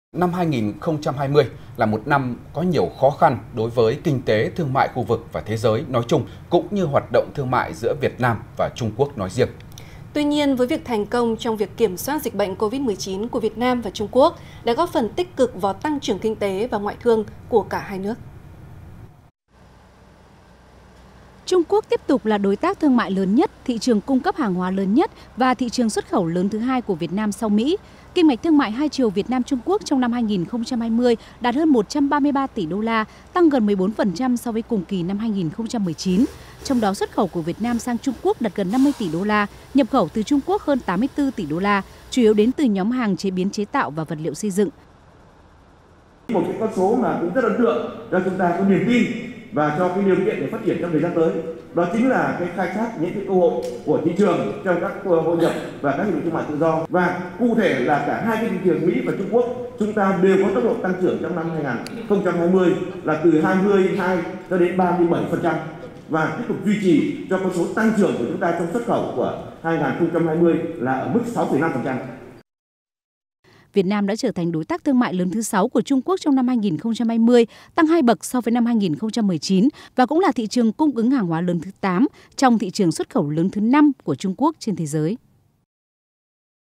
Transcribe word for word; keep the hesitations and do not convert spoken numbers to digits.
Năm hai nghìn không trăm hai mươi là một năm có nhiều khó khăn đối với kinh tế thương mại khu vực và thế giới nói chung, cũng như hoạt động thương mại giữa Việt Nam và Trung Quốc nói riêng. Tuy nhiên, với việc thành công trong việc kiểm soát dịch bệnh Covid mười chín của Việt Nam và Trung Quốc đã góp phần tích cực vào tăng trưởng kinh tế và ngoại thương của cả hai nước. Trung Quốc tiếp tục là đối tác thương mại lớn nhất, thị trường cung cấp hàng hóa lớn nhất và thị trường xuất khẩu lớn thứ hai của Việt Nam sau Mỹ. Kim ngạch thương mại hai chiều Việt Nam Trung Quốc trong năm hai nghìn không trăm hai mươi đạt hơn một trăm ba mươi ba tỷ đô la, tăng gần mười bốn phần trăm so với cùng kỳ năm hai nghìn không trăm mười chín. Trong đó xuất khẩu của Việt Nam sang Trung Quốc đạt gần năm mươi tỷ đô la, nhập khẩu từ Trung Quốc hơn tám mươi tư tỷ đô la, chủ yếu đến từ nhóm hàng chế biến chế tạo và vật liệu xây dựng. Một cái con số mà cũng rất ấn tượng cho chúng ta có niềm tin và cho cái điều kiện để phát triển trong thời gian tới, đó chính là cái khai thác những cái cơ hội của thị trường trong các hội nhập và các hiệp định thương mại tự do. Và cụ thể là cả hai cái thị trường Mỹ và Trung Quốc, chúng ta đều có tốc độ tăng trưởng trong năm hai nghìn không trăm hai mươi là từ hai mươi hai cho đến ba mươi bảy phần trăm và tiếp tục duy trì cho con số tăng trưởng của chúng ta trong xuất khẩu của hai nghìn không trăm hai mươi là ở mức sáu phẩy năm phần trăm. Việt Nam đã trở thành đối tác thương mại lớn thứ sáu của Trung Quốc trong năm hai nghìn không trăm hai mươi, tăng hai bậc so với năm hai nghìn không trăm mười chín và cũng là thị trường cung ứng hàng hóa lớn thứ tám trong thị trường xuất khẩu lớn thứ năm của Trung Quốc trên thế giới.